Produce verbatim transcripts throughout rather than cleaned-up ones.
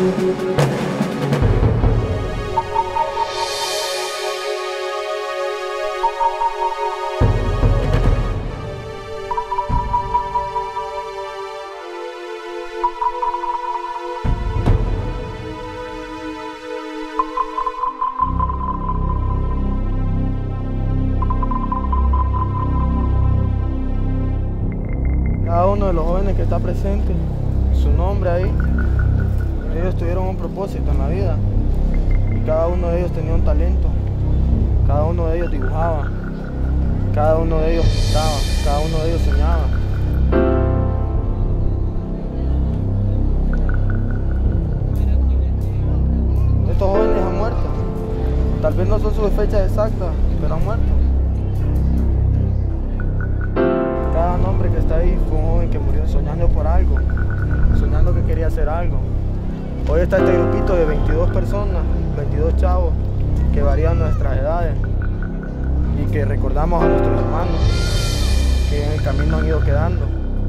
Cada uno de los jóvenes que está presente, su nombre ahí, ellos tuvieron un propósito en la vida y cada uno de ellos tenía un talento, cada uno de ellos dibujaba, cada uno de ellos pintaba, cada uno de ellos soñaba. Estos jóvenes han muerto, tal vez no son sus fechas exactas, pero han muerto. Cada nombre que está ahí fue un joven que murió soñando por algo, soñando que quería hacer algo. Hoy está este grupito de veintidós personas, veintidós chavos, que varían nuestras edades y que recordamos a nuestros hermanos que en el camino han ido quedando.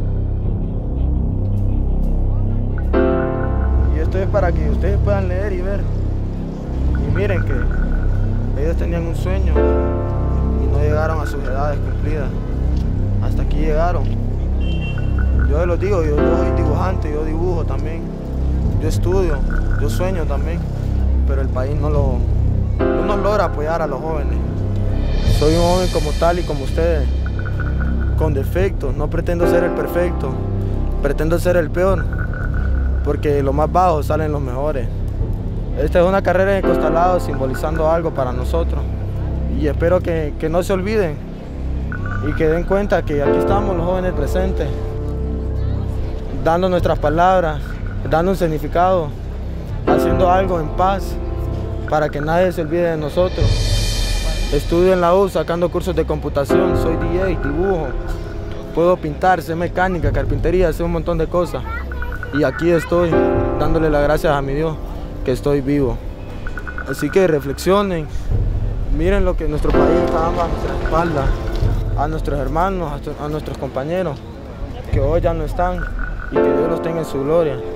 Y esto es para que ustedes puedan leer y ver. Y miren que ellos tenían un sueño y no llegaron a sus edades cumplidas. Hasta aquí llegaron. Yo les digo, yo, yo soy dibujante, yo dibujo también, yo estudio, yo sueño también, pero el país no, lo, no nos logra apoyar a los jóvenes. Soy un joven como tal y como ustedes, con defectos, no pretendo ser el perfecto, pretendo ser el peor, porque de los más bajos salen los mejores. Esta es una carrera de costalado simbolizando algo para nosotros y espero que, que no se olviden y que den cuenta que aquí estamos los jóvenes presentes, dando nuestras palabras, dando un significado, haciendo algo en paz para que nadie se olvide de nosotros. Estudio en la U sacando cursos de computación, soy D J, dibujo, puedo pintar, sé mecánica, carpintería, sé un montón de cosas. Y aquí estoy dándole las gracias a mi Dios que estoy vivo. Así que reflexionen, miren lo que nuestro país está dando a nuestra espalda, a nuestros hermanos, a nuestros compañeros que hoy ya no están y que Dios los tenga en su gloria.